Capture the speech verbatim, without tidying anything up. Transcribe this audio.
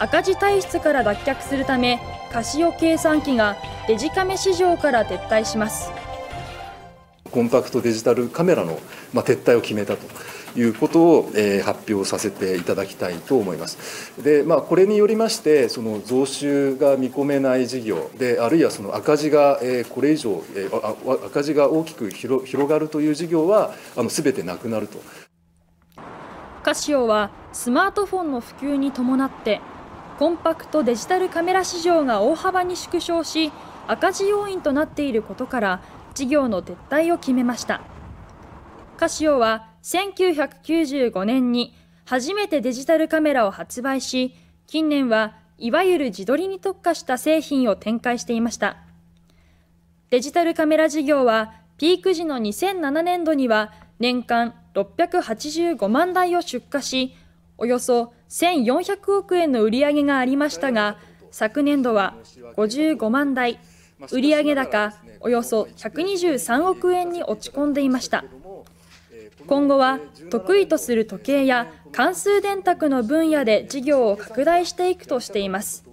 赤字体質から脱却するため、カシオ計算機がデジカメ市場から撤退します。 コンパクトデジタルカメラの、まあ、撤退を決めたということを、えー、発表させていただきたいと思います。で、まあ、これによりまして、その増収が見込めない事業で、あるいはその赤字が、えー、これ以上、えー、赤字が大きく広、広がるという事業は、あの全てなくなると。 カシオはスマートフォンの普及に伴って、コンパクトデジタルカメラ市場が大幅に縮小し、赤字要因となっていることから、事業の撤退を決めました。カシオはせんきゅうひゃくきゅうじゅうごねんに初めてデジタルカメラを発売し、近年はいわゆる自撮りに特化した製品を展開していました。デジタルカメラ事業はピーク時のにせんななねんどには年間ろっぴゃくはちじゅうごまんだいを出荷し、およそせんよんひゃくおくえんの売上がありましたが、昨年度はごじゅうごまんだい、売上高およそひゃくにじゅうさんおくえんに落ち込んでいました。今後は得意とする時計や関数電卓の分野で事業を拡大していくとしています。